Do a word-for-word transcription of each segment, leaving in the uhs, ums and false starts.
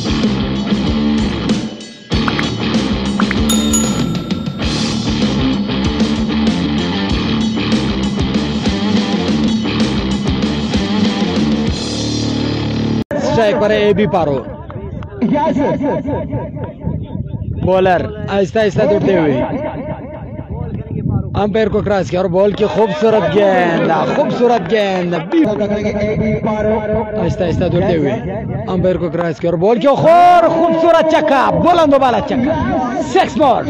Strike पर ए B पारो। Bowler आहिस्ता आहिस्ता दौड़ते हुए अंपायर को क्रॉस किया और बॉल की खूबसूरत गेंद, खूबसूरत गेंद आहिस्ता आहिस्ता दौड़ते हुए अंपायर को क्रॉस किया और बॉल की और खूबसूरत चक्का, बुलंद वाला चक्का, six ball.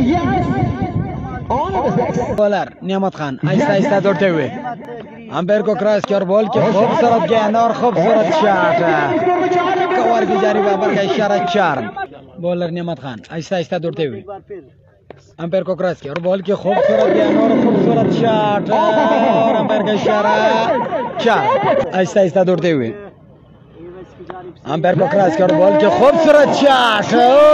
Bowler Niyamat Khan आहिस्ता आहिस्ता दौड़ते हुए अंपायर को क्रॉस किया और बॉल की खूबसूरत गेंद और खूबसूरत शॉट, कवर की जारी बाबर का इशारा, चार। बॉलर नियामत खान आहिस्ता आहिस्ता दौड़ते हुए अंपायर को क्रॉस किया और बॉल की खूबसूरत गेंद और खूबसूरत शॉट और अंपायर का इशारा, चार। आहिस्ता आहिस्ता दौड़ते हुए अंपायर को क्रॉस किया और बॉल की खूबसूरत शॉट,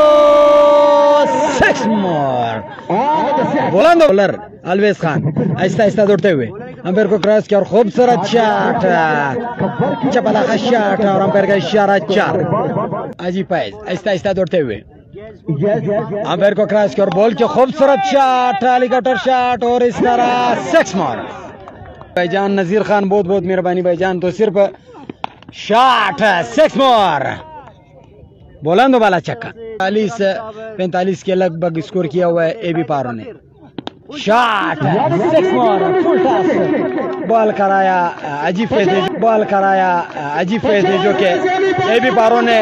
सिक्स मोर। बॉलर अलवेज खान आहिस्ता आहिस्ता दौड़ते हुए अंपायर को क्रॉस किया और खूबसूरत शॉट, चपला का शॉट और अंपायर का इशारा, चार। अजी फैज आहिस्ता आहिस्ता दौड़ते हुए अंपायर को क्रॉस किया और बॉल की खूबसूरत शॉट, हेलीकॉप्टर शॉट और इस तरह सिक्स मोर। भाईजान नजीर खान बहुत बहुत मेहरबानी भाईजान, तो सिर्फ शॉट, सिक्स मोर। बुलंद वाला चक्का, चालीस पैंतालीस के लगभग स्कोर किया हुआ है ए बी पारो ने। Shot, six more, full toss. Ball कराया अजीब फैज, बॉल कराया अजीब फैज जो के ए बी पारो ने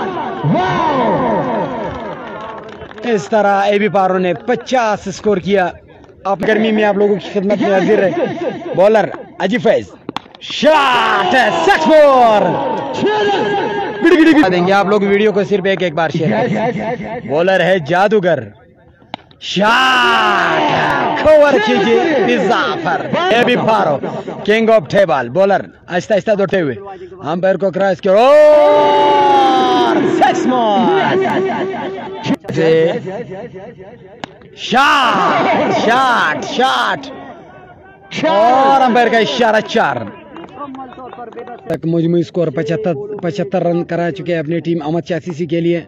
इस तरह ए बी पारो ने पचास स्कोर किया। आप गर्मी में आप लोगों की खिदमत में हाजिर है। बॉलर अजीब फैज, शॉट, सिक्स मोर। देंगे आप लोग वीडियो को सिर्फ एक एक बार शेयर। बॉलर है जादूगर, शॉट, कवर कीजिए Jafar. A B Paro king of table. Bowler आहिस्ता आहिस्ता दौड़ते हुए अंपायर को क्रॉस किया और six more. Shot, shot, shot और अंपायर का इशारा, चार। तक मुजमू स्कोर पचहत्तर पचहत्तर रन करा चुके हैं अपनी टीम अहमद चासीसी के लिए।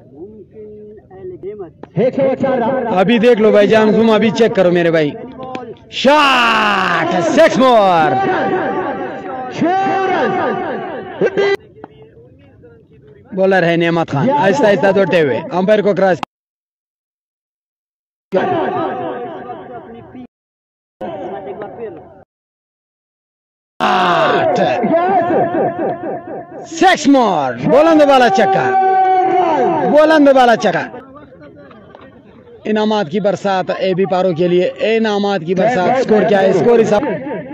अभी देख लो भाईजान, तुम अभी चेक करो मेरे भाई। Shot, six more. बॉलर है नियामत खान आहिस्ता आहिस्ता दौड़ते हुए अंपायर को क्रॉस, सिक्स मोर। बुलंद वाला चक्का, बुलंद वाला चक्का। इनामात की बरसात ए बी पारो के लिए, इनामात की बरसात। स्कोर क्या है? स्कोर इस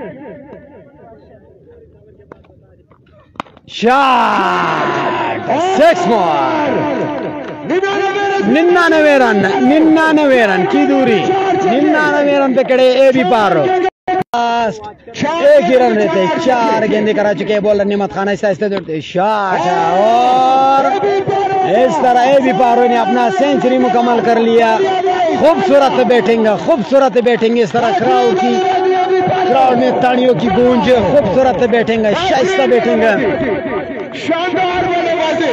शॉट, सिक्स मोर। निन्यानवे रन, निन्यानवे रन की दूरी, निन्यानवे रन पे खड़े ए बी पारो। एक ही रन रहते, चार गेंदे करा चुके हैं बॉलर नियामत खान आहिस्ता आहिस्ता दौड़ते। शॉट और इस तरह ए बी पारो ने अपना सेंचुरी मुकम्मल कर लिया। खूबसूरत बैटिंग, खूबसूरत बैटिंग। इस तरह क्राउड की क्राउड में तालियों की गूंज, खूबसूरत बैटिंग, शाइस्ता बैटिंग, शानदार बल्लेबाजी।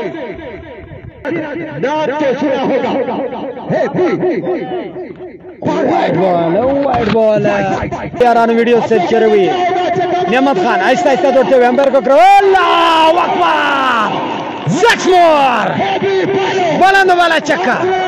Wide ball, wide ball. यारान वीडियो से चल रही है। नियामत खान आहिस्ता आहिस्ता दौड़ते हुए अंपायर को सिक्स मोर। बुलंद वाला चक्का।